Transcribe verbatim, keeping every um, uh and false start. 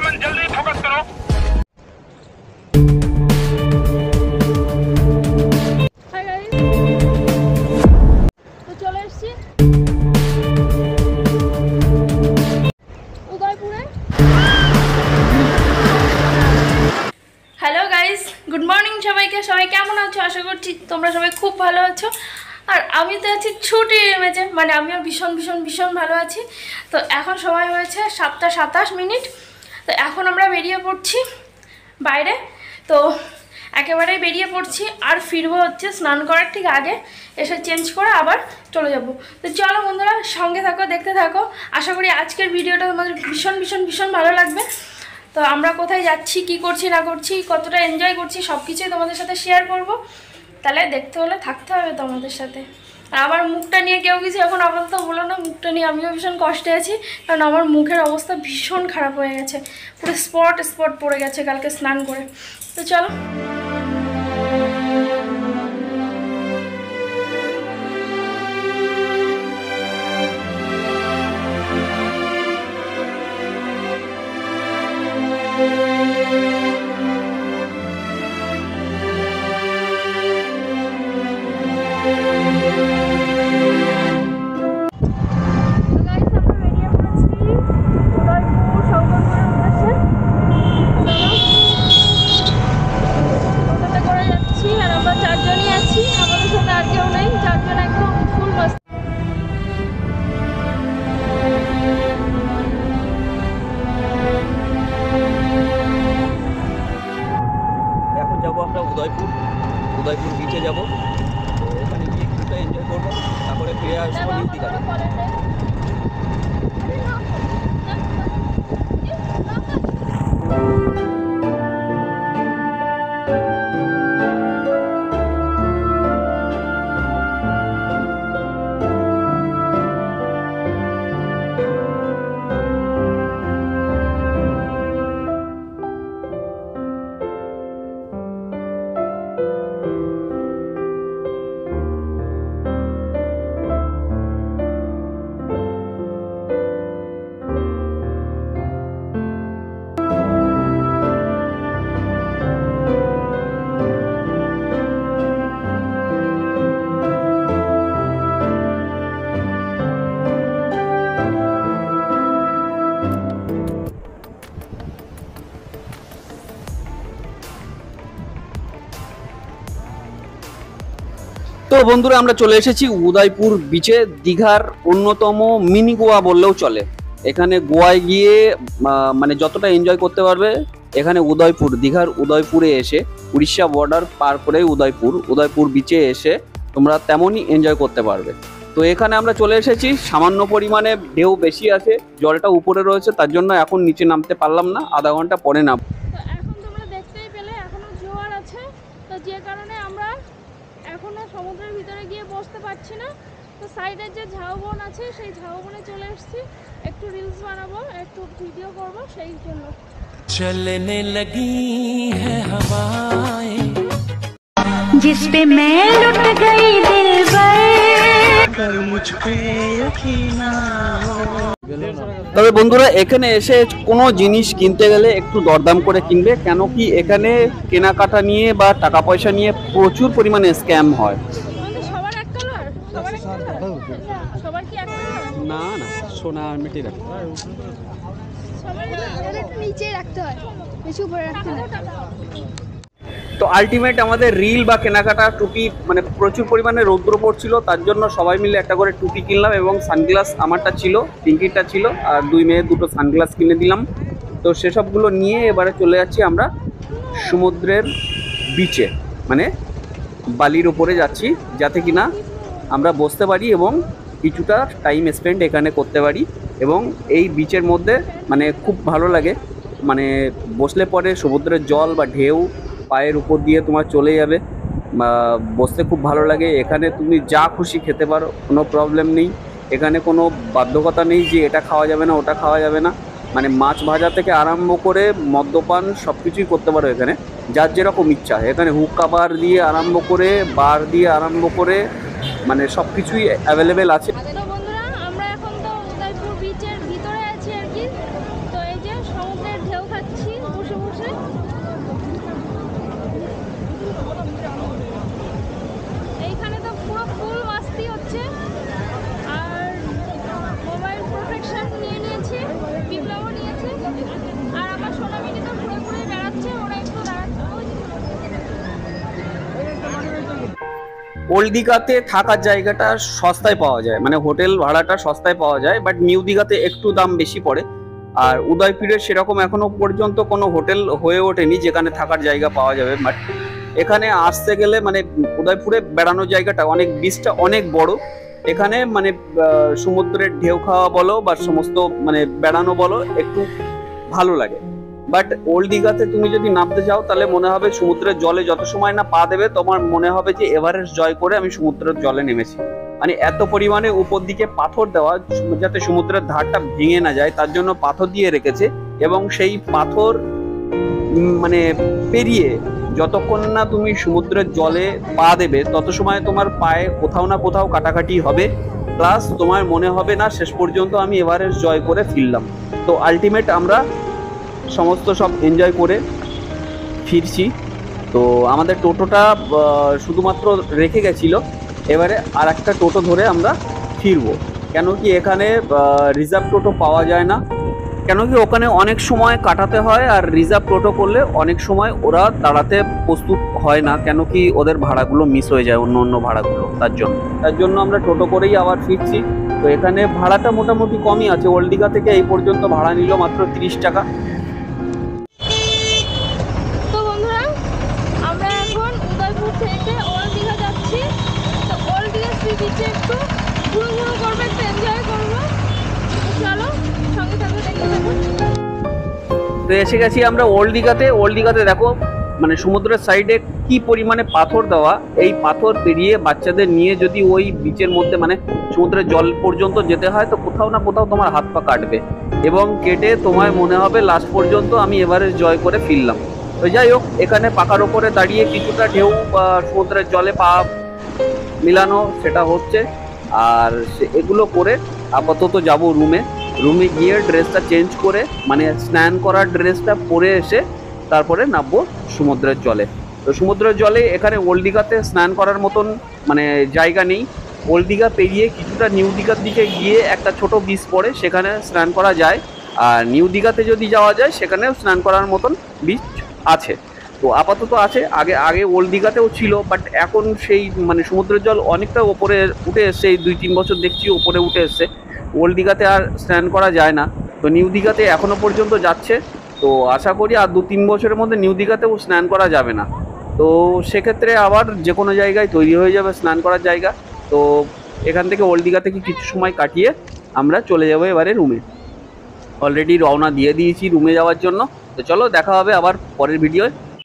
जल्दी फोकस करो। Hi guys, तो चले এসেছি উদয়পুরে। হ্যালো গাইস, গুড মর্নিং সবাইকে। সবাই কেমন আছো? আশা করছি তোমরা সবাই খুব ভালো আছো। আর আমি তো আছি ছুটি নেমেছে, মানে আমিও ভীষণ ভীষণ ভীষণ ভালো আছি। তো এখন সময় হয়েছে সাতটা সাতাশ মিনিট। তো এখন আমরা বেরিয়ে পড়ছি বাইরে। তো একেবারেই বেরিয়ে পড়ছি, আর ফিরবো হচ্ছে স্নান করার ঠিক আগে, এসে চেঞ্জ করে আবার চলে যাব। তো চলো বন্ধুরা, সঙ্গে থাকো, দেখতে থাকো। আশা করি আজকের ভিডিওটা তোমাদের ভীষণ ভীষণ ভীষণ ভালো লাগবে। তো আমরা কোথায় যাচ্ছি, কি করছি না করছি, কতটা এনজয় করছি, সব কিছুই তোমাদের সাথে শেয়ার করব। তাহলে দেখতে হলে থাকতে হবে তোমাদের সাথে। আর আমার মুখটা নিয়ে কেউ কিছু এখন আপাতত বলো না, মুখটা নিয়ে আমিও ভীষণ কষ্টে আছি, কারণ আমার মুখের অবস্থা ভীষণ খারাপ হয়ে গেছে, পুরো স্পট স্পট পড়ে গেছে কালকে স্নান করে। তো চলো। উদয়পুর উদয়পুর বিচে যাবো, ওখানে গিয়ে কিছুটা এনজয় করবো, তারপরে ফিরে আসবো নিউ দীঘাতে। তো বন্ধুরা, আমরা চলে এসেছি উদয়পুর বিচে, দীঘার অন্যতম মিনি গোয়া বললেও চলে। এখানে গোয়ায় গিয়ে মানে যতটা এনজয় করতে পারবে, এখানে উদয়পুর, দীঘার উদয়পুরে এসে, উড়িষ্যা বর্ডার পার করে উদয়পুর উদয়পুর বিচে এসে তোমরা তেমনই এনজয় করতে পারবে। তো এখানে আমরা চলে এসেছি, সামান্য পরিমাণে ঢেউ বেশি আছে, জলটা উপরে রয়েছে, তার জন্য এখন নিচে নামতে পারলাম না, আধা ঘন্টা পরে নাম। এখন তোমরা দেখতেই পেলে এখনো জোয়ার আছে, তো যে কারণে আমরা এখনো সমুদ্রের ভিতরে গিয়ে বসতে পারছি না। তো সাইডের যে ঝাউবন আছে, সেই ঝাউবনে চলে এসেছি, একটু রিলস বানাবো, একটু ভিডিও করব, সেই জন্য। चलने लगी है हवाएं जिस पे मैं लुट गई दिलबर मुझ पे यकीन তবে বন্ধুরা, এখানে এসে কোনো জিনিস কিনতে গেলে একটু দরদাম করে কিনবে, কেন কি এখানে কেনাকাটা নিয়ে বা টাকা পয়সা নিয়ে প্রচুর পরিমাণে স্ক্যাম হয়। সবার এক কালার, সবার এক কালার, সবার কি এক কালার? না না, সোনা আর মিটি রাখ, সবার একটু নিচে রাখতে হয়, বেশি উপরে রাখতে হয়। তো আলটিমেট আমাদের রিল বা কেনাকাটা টুপি, মানে প্রচুর পরিমাণে রৌদ্র পড়ছিল, তার জন্য সবাই মিলে একটা করে টুপি কিনলাম, এবং সানগ্লাস আমারটা ছিল, পিঙ্কিরটা ছিল, আর দুই মেয়ে দুটো সানগ্লাস কিনে দিলাম। তো সেসবগুলো নিয়ে এবারে চলে যাচ্ছি আমরা সমুদ্রের বিচে, মানে বালির উপরে যাচ্ছি, যাতে কিনা আমরা বসতে পারি এবং কিছুটা টাইম স্পেন্ড এখানে করতে পারি। এবং এই বিচের মধ্যে মানে খুব ভালো লাগে, মানে বসলে পরে সমুদ্রের জল বা ঢেউ পায়ের উপর দিয়ে তোমার চলে যাবে, বসতে খুব ভালো লাগে। এখানে তুমি যা খুশি খেতে পারো, কোনো প্রবলেম নেই। এখানে কোনো বাধ্যকতা নেই যে এটা খাওয়া যাবে না, ওটা খাওয়া যাবে না। মানে মাছ ভাজা থেকে আরম্ভ করে মদ্যপান সব কিছুই করতে পারো এখানে, যার যেরকম ইচ্ছা। এখানে হুক্কা বার দিয়ে আরম্ভ করে বার দিয়ে আরম্ভ করে মানে সব কিছুই অ্যাভেলেবেল আছে। তো বন্ধুরা, আমরা এখন তো উদয়পুর বিচের ভিতরে আছি আর কি। তো এই যে সমুদ্রের ঢেউ খাচ্ছি। ওল্ড দীঘাতে থাকার জায়গাটা সস্তায় পাওয়া যায়, মানে হোটেল ভাড়াটা সস্তায় পাওয়া যায়, বাট নিউ দীঘাতে একটু দাম বেশি পড়ে। আর উদয়পুরে সেরকম এখনো পর্যন্ত কোনো হোটেল হয়ে ওঠেনি যেখানে থাকার জায়গা পাওয়া যাবে। বাট এখানে আসতে গেলে মানে উদয়পুরে বেড়ানোর জায়গাটা অনেক, বিচটা অনেক বড়। এখানে মানে সমুদ্রের ঢেউ খাওয়া বলো বা সমস্ত মানে বেড়ানো বলো একটু ভালো লাগে। বাট ওল্ড দীঘাতে তুমি যদি নামতে চাও তাহলে মনে হবে সমুদ্রের জলে যত সময় না পা দেবে তোমার মনে হবে যে এভারেস্ট জয় করে আমি সমুদ্রের জলে নেমেছি। মানে এত পরিমাণে উপর দিকে পাথর দেওয়া যাতে সমুদ্রের ধারটা ভেঙে না যায়, তার জন্য পাথর দিয়ে রেখেছে। এবং সেই পাথর মানে পেরিয়ে যতক্ষণ না তুমি সমুদ্রের জলে পা দেবে তত সময় তোমার পায়ে কোথাও না কোথাও কাটাকাটি হবে, প্লাস তোমার মনে হবে না শেষ পর্যন্ত আমি এভারেস্ট জয় করে ফিরলাম। তো আলটিমেট আমরা সমস্ত সব এনজয় করে ফিরছি। তো আমাদের টোটোটা শুধুমাত্র রেখে গেছিল, এবারে আর একটা টোটো ধরে আমরা ফিরবো। কেন কি এখানে রিজার্ভ টোটো পাওয়া যায় না, কেন কি ওখানে অনেক সময় কাটাতে হয়, আর রিজার্ভ টোটো করলে অনেক সময় ওরা দাঁড়াতে প্রস্তুত হয় না, কেন কি ওদের ভাড়াগুলো মিস হয়ে যায় অন্য অন্য ভাড়াগুলো, তার জন্য তার জন্য আমরা টোটো করেই আবার ফিরছি। তো এখানে ভাড়াটা মোটামুটি কমই আছে, ওল্ড দীঘা থেকে এই পর্যন্ত ভাড়া নিল মাত্র তিরিশ টাকা। তো বন্ধুরা আমরা এখন উদয়পুর থেকে ওল্ড দীঘা যাচ্ছি। তো ওল্ড দীঘা সি বিচে একটু ঘুরু ঘুরু করবো, একটু এনজয় করবো। চলো সঙ্গে সঙ্গে দেখতে থাকুন। তো এসে গেছি আমরা ওল্ড দীঘাতে। ওল্ড দীঘাতে দেখো মানে সমুদ্রের সাইডে কি পরিমাণে পাথর দেওয়া, এই পাথর পেরিয়ে বাচ্চাদের নিয়ে যদি ওই বিচের মধ্যে মানে সমুদ্রের জল পর্যন্ত যেতে হয় তো কোথাও না কোথাও তোমার হাত পা কাটবে, এবং কেটে তোমার মনে হবে লাস্ট পর্যন্ত আমি এভারেস্ট জয় করে ফিরলাম। তো যাই হোক, এখানে পাকার ওপরে দাঁড়িয়ে কিছুটা ঢেউ বা সমুদ্রের জলে পা মিলানো সেটা হচ্ছে। আর এগুলো করে আপাতত যাব রুমে। রুমে গিয়ে ড্রেসটা চেঞ্জ করে মানে স্নান করার ড্রেসটা পরে এসে তারপরে নামবো সমুদ্রের জলে। তো সমুদ্রের জলে এখানে ওল্ড দীঘাতে স্নান করার মতন মানে জায়গা নেই। ওল্ড দীঘা পেরিয়ে কিছুটা নিউ দীঘার দিকে গিয়ে একটা ছোট বিচ পড়ে, সেখানে স্নান করা যায়। আর নিউ দীঘাতে যদি যাওয়া যায় সেখানেও স্নান করার মতন বিচ আছে। তো আপাতত আছে, আগে আগে ওল্ড দীঘাতেও ছিল, বাট এখন সেই মানে সমুদ্রের জল অনেকটা ওপরে উঠে এসছে, এই দুই তিন বছর দেখছি ওপরে উঠে এসছে। ওল্ড দীঘাতে আর স্নান করা যায় না, তো নিউ দীঘাতে এখনো পর্যন্ত যাচ্ছে। তো আশা করি আর দু তিন বছরের মধ্যে নিউ দীঘাতেও স্নান করা যাবে না। তো সেক্ষেত্রে আবার যে কোনো জায়গায় তৈরি হয়ে যাবে স্নান করার জায়গা। তো এখান থেকে ওল্ড দীঘা থেকে কিছু সময় কাটিয়ে আমরা চলে যাবো এবারে রুমে। অলরেডি রওনা দিয়ে দিয়েছি রুমে যাওয়ার জন্য। তো চলো দেখা হবে আবার পরের ভিডিওয়।